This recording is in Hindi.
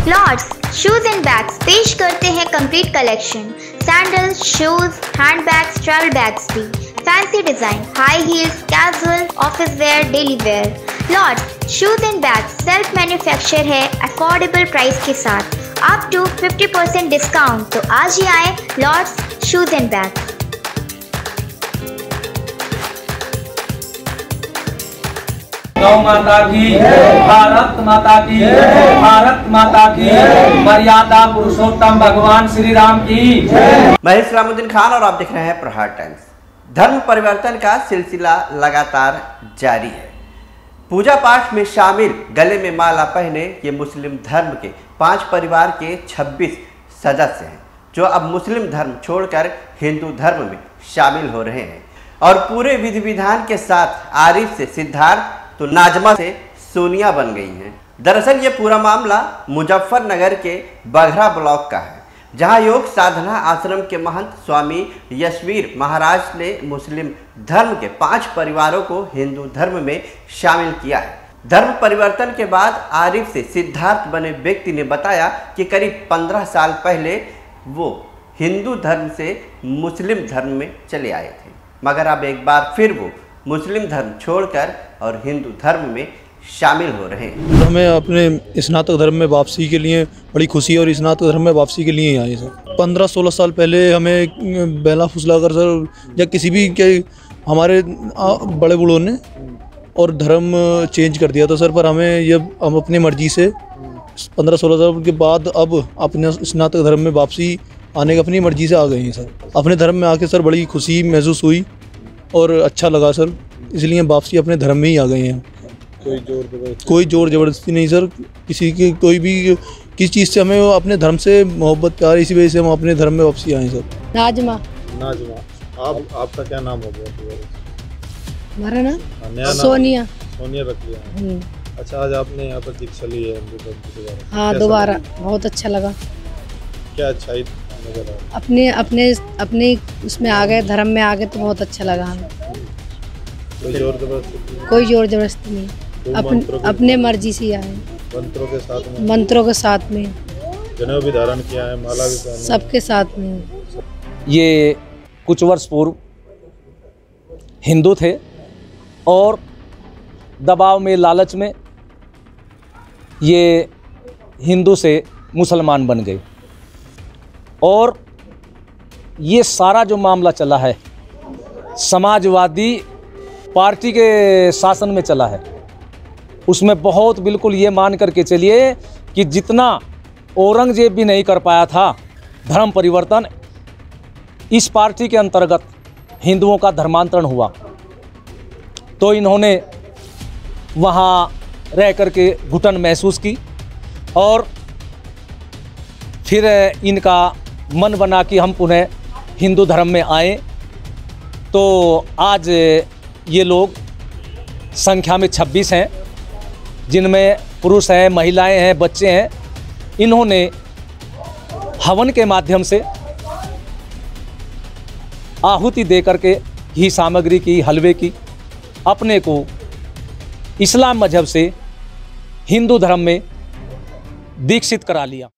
लॉर्ड्स शूज एंड बैग्स पेश करते हैं complete collection. Sandals, shoes, handbags, travel bags भी, fancy design, high heels, casual, office wear, daily wear. Lords shoes and bags self manufacture है अफोर्डेबल प्राइस के साथ, अप टू 50% डिस्काउंट। तो आज ही आए लॉर्ड्स शूज एंड बैग्स। गौ माता की, भारत माता की, भारत माता की, मर्यादा पुरुषोत्तम भगवान श्री राम की। मैं इस्लामुद्दीन खान और आप देख रहे हैं प्रहार टाइम्स। धर्म परिवर्तन का सिलसिला लगातार जारी है। पूजा पाठ में शामिल, गले में माला पहने ये मुस्लिम धर्म के 5 परिवार के 26 सदस्य हैं, जो अब मुस्लिम धर्म छोड़कर हिंदू धर्म में शामिल हो रहे हैं और पूरे विधि विधान के साथ आरिफ से सिद्धार्थ तो नाजमा से सोनिया बन गई हैं। दरअसल ये पूरा मामला मुजफ्फरनगर के बघरा ब्लॉक का है, जहां योग साधना आश्रम के महंत स्वामी यशवीर महाराज ने मुस्लिम धर्म के 5 परिवारों को हिंदू धर्म में शामिल किया है। धर्म परिवर्तन के बाद आरिफ से सिद्धार्थ बने व्यक्ति ने बताया कि करीब 15 साल पहले वो हिंदू धर्म से मुस्लिम धर्म में चले आए थे, मगर अब एक बार फिर वो मुस्लिम धर्म छोड़कर और हिंदू धर्म में शामिल हो रहे हैं। हमें अपने स्नातक धर्म में वापसी के लिए बड़ी खुशी है और स्नातक धर्म में वापसी के लिए ही आए सर। 15-16 साल पहले हमें बेला फुसला कर सर या किसी भी के हमारे बड़े बूढ़ों ने और धर्म चेंज कर दिया था सर, पर हम अपनी मर्जी से 15-16 साल के बाद अब अपने स्नातक धर्म में वापसी आने की अपनी मर्जी से आ गए हैं सर। अपने धर्म में आके सर बड़ी खुशी महसूस हुई और अच्छा लगा सर, इसलिए वापसी अपने धर्म में ही आ गए हैं। कोई जोर जबरदस्ती नहीं सर, किसी की कोई भी किस चीज़ से हमें अपने धर्म से मोहब्बत प्यार, इसी वजह से हम अपने धर्म में वापसी आए सर। नाजमा। आपका क्या नाम हो गया? हमारा नाम सोनिया। सोनिया रख लिया। अच्छा, आज आपने यहाँ पर दीक्षा ली है हिंदू धर्म की दोबारा? हाँ, दोबारा बहुत अच्छा लगा। क्या अच्छाई नजर अपने उसमें आ गए, धर्म में आ गए तो बहुत अच्छा लगा हमें। कोई जोर जबरदस्ती? कोई जोर जबरदस्ती नहीं, अपने मर्जी से आए। मंत्रों के साथ में जनेऊ भी धारण किया है, माला भी पहनी, सबके साथ में। ये कुछ वर्ष पूर्व हिंदू थे और दबाव में, लालच में ये हिंदू से मुसलमान बन गए और ये सारा जो मामला चला है समाजवादी पार्टी के शासन में चला है। उसमें बहुत बिल्कुल ये मान करके चलिए कि जितना औरंगजेब भी नहीं कर पाया था धर्म परिवर्तन, इस पार्टी के अंतर्गत हिंदुओं का धर्मांतरण हुआ। तो इन्होंने वहाँ रह करके घुटन महसूस की और फिर इनका मन बना कि हम पुनः हिंदू धर्म में आए। तो आज ये लोग संख्या में 26 हैं, जिनमें पुरुष हैं, महिलाएं हैं, बच्चे हैं। इन्होंने हवन के माध्यम से आहुति दे करके घी सामग्री की, हलवे की, अपने को इस्लाम मजहब से हिंदू धर्म में दीक्षित करा लिया।